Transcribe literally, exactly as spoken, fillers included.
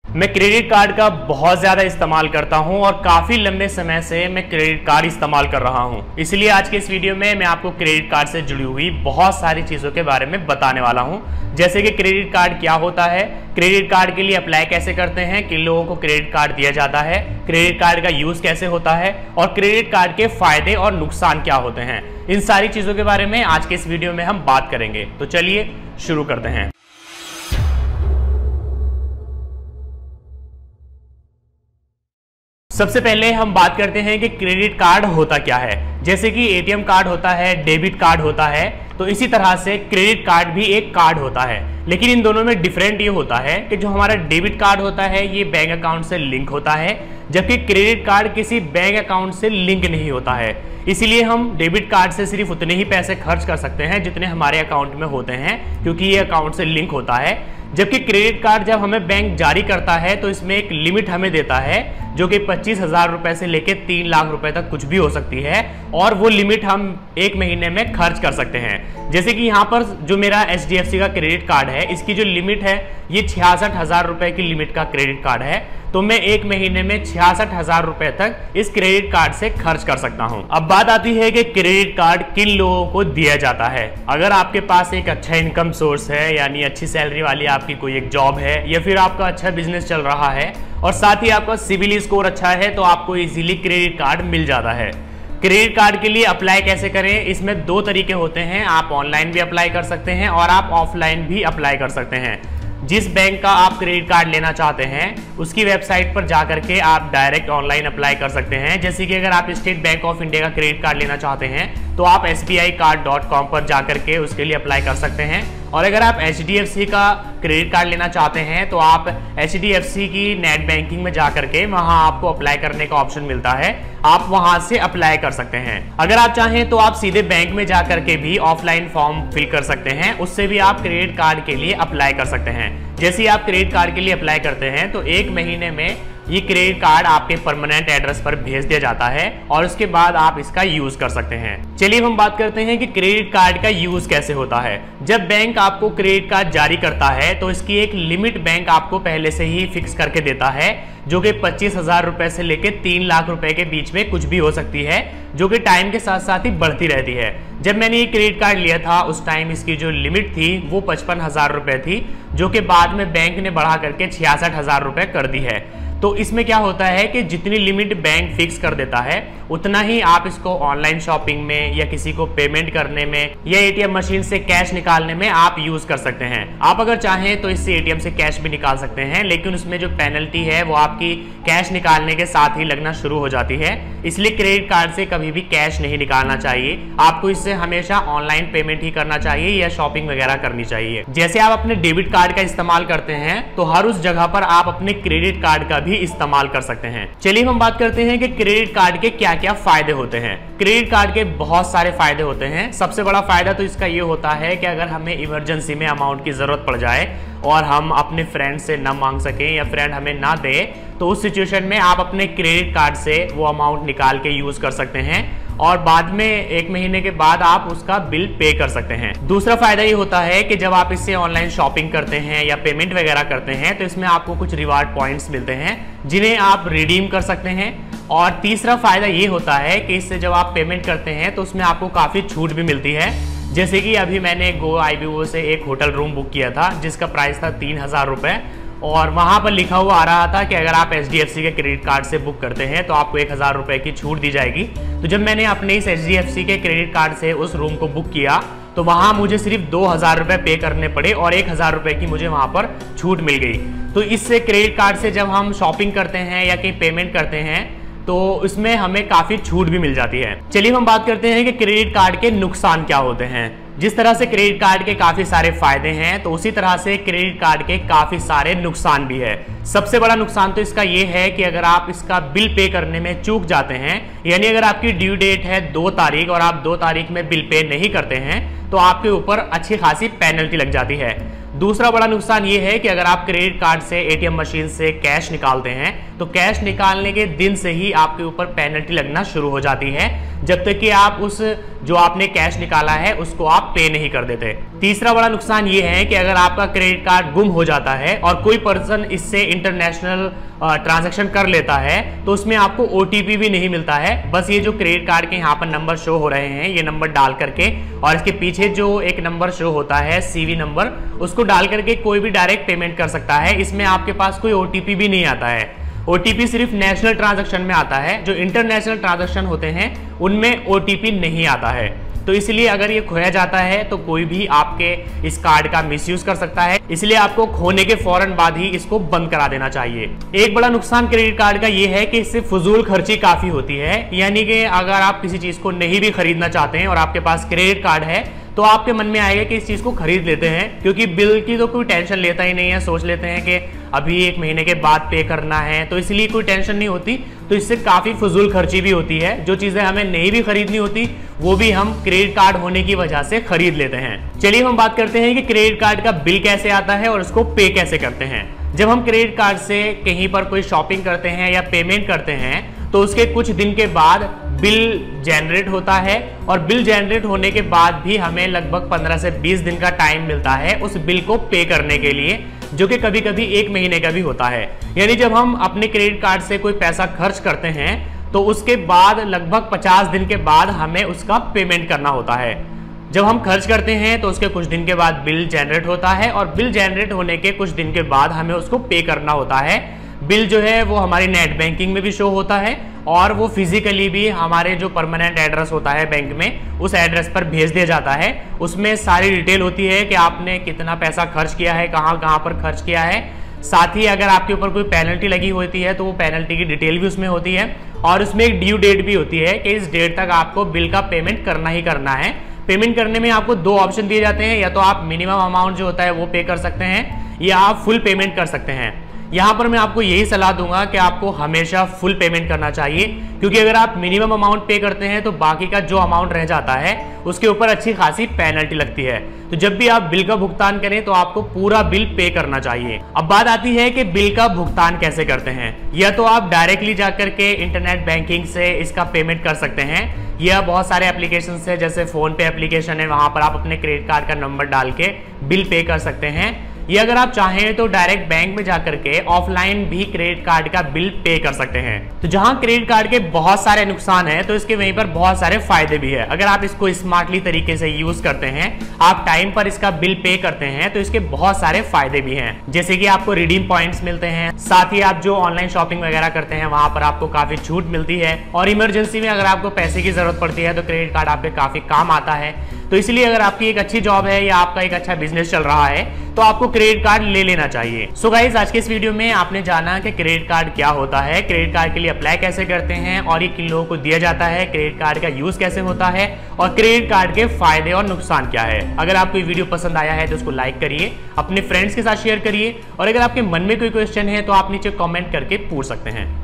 मैं credit card का बहुत ज़्यादा इस्तेमाल करता हूं और काफ़ी लंबे समय से मैं क्रेडिट कार्ड इस्तेमाल कर रहा हूं। इसलिए आज के इस वीडियो में मैं आपको क्रेडिट कार्ड से जुड़ी हुई बहुत सारी चीज़ों के बारे में बताने वाला हूं, जैसे कि क्रेडिट कार्ड क्या होता है, क्रेडिट कार्ड के लिए अप्लाई कैसे करते हैं, किन लोगों को क्रेडिट कार्ड दिया जाता है, क्रेडिट कार्ड का यूज़ कैसे होता है और क्रेडिट कार्ड के फ़ायदे और नुकसान क्या होते हैं। इन सारी चीज़ों के बारे में आज के इस वीडियो में हम बात करेंगे। तो चलिए शुरू करते हैं। सबसे पहले हम बात करते हैं कि क्रेडिट कार्ड होता क्या है। जैसे कि एटीएम कार्ड होता है, डेबिट कार्ड होता है, तो इसी तरह से क्रेडिट कार्ड भी एक कार्ड होता है। लेकिन इन दोनों में डिफरेंट ये होता है कि जो हमारा डेबिट कार्ड होता है ये बैंक अकाउंट से लिंक होता है, जबकि क्रेडिट कार्ड किसी बैंक अकाउंट से लिंक नहीं होता है। इसीलिए हम डेबिट कार्ड से सिर्फ उतने ही पैसे खर्च कर सकते हैं जितने हमारे अकाउंट में होते हैं, क्योंकि ये अकाउंट से लिंक होता है। जबकि क्रेडिट कार्ड जब हमें बैंक जारी करता है तो इसमें एक लिमिट हमें देता है, जो कि पच्चीस हजार रुपए से लेकर तीन लाख रुपए तक कुछ भी हो सकती है, और वो लिमिट हम एक महीने में खर्च कर सकते हैं। जैसे कि यहाँ पर जो मेरा एच डी एफ सी का क्रेडिट कार्ड है, इसकी जो लिमिट है ये छियासठ हजार रुपए की लिमिट का क्रेडिट कार्ड है, तो मैं एक महीने में छियासठ हजार रुपए तक इस क्रेडिट कार्ड से खर्च कर सकता हूं। अब बात आती है कि क्रेडिट कार्ड किन लोगों को दिया जाता है। अगर आपके पास एक अच्छा इनकम सोर्स है, यानी अच्छी सैलरी वाली आपकी कोई एक जॉब है, या फिर आपका अच्छा बिजनेस चल रहा है और साथ ही आपका सिविल स्कोर अच्छा है, तो आपको इजीली क्रेडिट कार्ड मिल जाता है। क्रेडिट कार्ड के लिए अप्लाई कैसे करें, इसमें दो तरीके होते हैं। आप ऑनलाइन भी अप्लाई कर सकते हैं और आप ऑफलाइन भी अप्लाई कर सकते हैं। जिस बैंक का आप क्रेडिट कार्ड लेना चाहते हैं उसकी वेबसाइट पर जाकर के आप डायरेक्ट ऑनलाइन अप्लाई कर सकते हैं। जैसे कि अगर आप स्टेट बैंक ऑफ इंडिया का क्रेडिट कार्ड लेना चाहते हैं तो आप S B I card dot com पर जाकर के उसके लिए अप्लाई कर सकते हैं। और अगर आप एच डी एफ सी का क्रेडिट कार्ड लेना चाहते हैं तो आप एच डी एफ सी की नेट बैंकिंग में जाकर के वहां आपको अप्लाई करने का ऑप्शन मिलता है, आप वहां से अप्लाई कर सकते हैं। अगर आप चाहें तो आप सीधे बैंक में जाकर के भी ऑफलाइन फॉर्म फिल कर सकते हैं, उससे भी आप क्रेडिट कार्ड के लिए अप्लाई कर सकते हैं। जैसे ही आप क्रेडिट कार्ड के लिए अप्लाई करते हैं तो एक महीने में ये क्रेडिट कार्ड आपके परमानेंट एड्रेस पर भेज दिया जाता है और उसके बाद आप इसका यूज कर सकते हैं। चलिए हम बात करते हैं कि क्रेडिट कार्ड का यूज कैसे होता है। जब बैंक आपको क्रेडिट कार्ड जारी करता है तो इसकी एक लिमिट बैंक आपको पहले से ही फिक्स करके देता है, जो कि पच्चीस हजार रुपए से लेकर तीन लाख रुपए के बीच में कुछ भी हो सकती है, जो कि टाइम के साथ साथ ही बढ़ती रहती है। जब मैंने ये क्रेडिट कार्ड लिया था उस टाइम इसकी जो लिमिट थी वो पचपन हजार रुपए थी, जो कि बाद में बैंक ने बढ़ा करके छियासठ हजार रुपए कर दी है। तो इसमें क्या होता है कि जितनी लिमिट बैंक फिक्स कर देता है उतना ही आप इसको ऑनलाइन शॉपिंग में या किसी को पेमेंट करने में या एटीएम मशीन से कैश निकालने में आप यूज कर सकते हैं। आप अगर चाहें तो इससे एटीएम से कैश भी निकाल सकते हैं, लेकिन उसमें जो पेनल्टी है वो आपकी कैश निकालने के साथ ही लगना शुरू हो जाती है। इसलिए क्रेडिट कार्ड से कभी भी कैश नहीं निकालना चाहिए, आपको इससे हमेशा ऑनलाइन पेमेंट ही करना चाहिए या शॉपिंग वगैरह करनी चाहिए। जैसे आप अपने डेबिट कार्ड का इस्तेमाल करते हैं तो हर उस जगह पर आप अपने क्रेडिट कार्ड का भी इस्तेमाल कर सकते हैं। चलिए हम बात करते हैं कि क्रेडिट कार्ड के क्या क्या फायदे होते हैं। क्रेडिट कार्ड के बहुत सारे फायदे होते हैं। सबसे बड़ा फायदा तो इसका ये होता है कि अगर हमें इमरजेंसी में अमाउंट की जरूरत पड़ जाए और हम अपने फ्रेंड से न मांग सकें या फ्रेंड हमें ना दे, तो उस सिचुएशन में आप अपने क्रेडिट कार्ड से वो अमाउंट निकाल के यूज कर सकते हैं और बाद में एक महीने के बाद आप उसका बिल पे कर सकते हैं। दूसरा फायदा ये होता है कि जब आप इससे ऑनलाइन शॉपिंग करते हैं या पेमेंट वगैरह करते हैं तो इसमें आपको कुछ रिवार्ड पॉइंट्स मिलते हैं जिन्हें आप रिडीम कर सकते हैं। और तीसरा फायदा ये होता है कि इससे जब आप पेमेंट करते हैं तो उसमें आपको काफी छूट भी मिलती है। जैसे कि अभी मैंने गो आई बी ओ से एक होटल रूम बुक किया था जिसका प्राइस था तीन हजार रुपए, और वहां पर लिखा हुआ आ रहा था कि अगर आप एच डी एफ सी के क्रेडिट कार्ड से बुक करते हैं तो आपको एक हजार रुपए की छूट दी जाएगी। तो जब मैंने अपने इस एच डी एफ सी के क्रेडिट कार्ड से उस रूम को बुक किया तो वहां मुझे सिर्फ दो हजार रुपए पे करने पड़े और एक हजार रुपए की मुझे वहां पर छूट मिल गई। तो इससे क्रेडिट कार्ड से जब हम शॉपिंग करते हैं या कहीं पेमेंट करते हैं तो इसमें हमें काफी छूट भी मिल जाती है। चलिए हम बात करते हैं कि क्रेडिट कार्ड के नुकसान क्या होते हैं। जिस तरह से क्रेडिट कार्ड के काफी सारे फायदे हैं तो उसी तरह से क्रेडिट कार्ड के काफी सारे नुकसान भी है। सबसे बड़ा नुकसान तो इसका ये है कि अगर आप इसका बिल पे करने में चूक जाते हैं, यानी अगर आपकी ड्यू डेट है दो तारीख और आप दो तारीख में बिल पे नहीं करते हैं तो आपके ऊपर अच्छी खासी पेनल्टी लग जाती है। दूसरा बड़ा नुकसान ये है कि अगर आप क्रेडिट कार्ड से एटीएम मशीन से कैश निकालते हैं तो कैश निकालने के दिन से ही आपके ऊपर पेनल्टी लगना शुरू हो जाती है, जब तक कि आप उस जो आपने कैश निकाला है उसको आप पे नहीं कर देते। तीसरा बड़ा नुकसान ये है कि अगर आपका क्रेडिट कार्ड गुम हो जाता है और कोई पर्सन इससे इंटरनेशनल ट्रांजैक्शन कर लेता है तो उसमें आपको ओटीपी भी नहीं मिलता है। बस ये जो क्रेडिट कार्ड के यहाँ पर नंबर शो हो रहे हैं, ये नंबर डाल करके और इसके पीछे जो एक नंबर शो होता है सीवी नंबर, उसको डाल करके कोई भी डायरेक्ट पेमेंट कर सकता है। इसमें आपके पास कोई ओटीपी भी नहीं आता है। ओटीपी सिर्फ नेशनल ट्रांजैक्शन में आता है, जो इंटरनेशनल ट्रांजैक्शन होते हैं उनमें ओटीपी नहीं आता है। तो इसलिए अगर ये खोया जाता है तो कोई भी आपके इस कार्ड का मिसयूज कर सकता है, इसलिए आपको खोने के फौरन बाद ही इसको बंद करा देना चाहिए। एक बड़ा नुकसान क्रेडिट कार्ड का ये है कि इससे फजूल खर्ची काफी होती है, यानी कि अगर आप किसी चीज को नहीं भी खरीदना चाहते हैं और आपके पास क्रेडिट कार्ड है तो आपके मन में आएगा कि इस चीज को खरीद लेते हैं, क्योंकि बिल की तो कोई टेंशन लेता ही नहीं है। सोच लेते हैं कि अभी एक महीने के बाद पे करना है, तो इसलिए कोई टेंशन नहीं होती। तो इससे काफी फजूल खर्ची भी होती है। जो चीजें हमें नहीं भी खरीदनी होती वो भी हम क्रेडिट कार्ड होने की वजह से खरीद लेते हैं। चलिए हम बात करते हैं कि क्रेडिट कार्ड का बिल कैसे आता है और उसको पे कैसे करते हैं। जब हम क्रेडिट कार्ड से कहीं पर कोई शॉपिंग करते हैं या पेमेंट करते हैं तो उसके कुछ दिन के बाद बिल जनरेट होता है, और बिल जनरेट होने के बाद भी हमें लगभग पंद्रह से बीस दिन का टाइम मिलता है उस बिल को पे करने के लिए, जो कि कभी कभी एक महीने का भी होता है। यानी जब हम अपने क्रेडिट कार्ड से कोई पैसा खर्च करते हैं तो उसके बाद लगभग पचास दिन के बाद हमें उसका पेमेंट करना होता है। जब हम खर्च करते हैं तो उसके कुछ दिन के बाद बिल जनरेट होता है, और बिल जनरेट होने के कुछ दिन के बाद हमें उसको पे करना होता है। बिल जो है वो हमारी नेट बैंकिंग में भी शो होता है, और वो फिजिकली भी हमारे जो परमानेंट एड्रेस होता है बैंक में, उस एड्रेस पर भेज दिया जाता है। उसमें सारी डिटेल होती है कि आपने कितना पैसा खर्च किया है, कहाँ कहाँ पर खर्च किया है। साथ ही अगर आपके ऊपर कोई पेनल्टी लगी होती है तो वो पेनल्टी की डिटेल भी उसमें होती है, और उसमें एक ड्यू डेट भी होती है कि इस डेट तक आपको बिल का पेमेंट करना ही करना है। पेमेंट करने में आपको दो ऑप्शन दिए जाते हैं, या तो आप मिनिमम अमाउंट जो होता है वो पे कर सकते हैं, या आप फुल पेमेंट कर सकते हैं। यहाँ पर मैं आपको यही सलाह दूंगा कि आपको हमेशा फुल पेमेंट करना चाहिए, क्योंकि अगर आप मिनिमम अमाउंट पे करते हैं तो बाकी का जो अमाउंट रह जाता है उसके ऊपर अच्छी खासी पेनल्टी लगती है। तो जब भी आप बिल का भुगतान करें तो आपको पूरा बिल पे करना चाहिए। अब बात आती है कि बिल का भुगतान कैसे करते हैं। या तो आप डायरेक्टली जाकर के इंटरनेट बैंकिंग से इसका पेमेंट कर सकते हैं, या बहुत सारे एप्लीकेशन है जैसे फोन पे एप्लीकेशन है, वहां पर आप अपने क्रेडिट कार्ड का नंबर डाल के बिल पे कर सकते हैं। या अगर आप चाहें तो डायरेक्ट बैंक में जाकर के ऑफलाइन भी क्रेडिट कार्ड का बिल पे कर सकते हैं। तो जहां क्रेडिट कार्ड के बहुत सारे नुकसान हैं तो इसके वहीं पर बहुत सारे फायदे भी है। अगर आप इसको स्मार्टली तरीके से यूज करते हैं, आप टाइम पर इसका बिल पे करते हैं, तो इसके बहुत सारे फायदे भी हैं। जैसे कि आपको रिडीम पॉइंट्स मिलते हैं, साथ ही आप जो ऑनलाइन शॉपिंग वगैरह करते हैं वहां पर आपको काफी छूट मिलती है, और इमरजेंसी में अगर आपको पैसे की जरूरत पड़ती है तो क्रेडिट कार्ड आपके काफी काम आता है। तो इसलिए अगर आपकी एक अच्छी जॉब है या आपका एक अच्छा बिजनेस चल रहा है तो आपको क्रेडिट कार्ड ले लेना चाहिए। सो गाइस, आज के इस वीडियो में आपने जाना कि क्रेडिट कार्ड क्या होता है, क्रेडिट कार्ड के लिए अप्लाई कैसे करते हैं, और ये किन लोगों को दिया जाता है, क्रेडिट कार्ड का यूज कैसे होता है, और क्रेडिट कार्ड के फायदे और नुकसान क्या है। अगर आपको ये वीडियो पसंद आया है तो उसको लाइक करिए, अपने फ्रेंड्स के साथ शेयर करिए, और अगर आपके मन में कोई क्वेश्चन है तो आप नीचे कॉमेंट करके पूछ सकते हैं।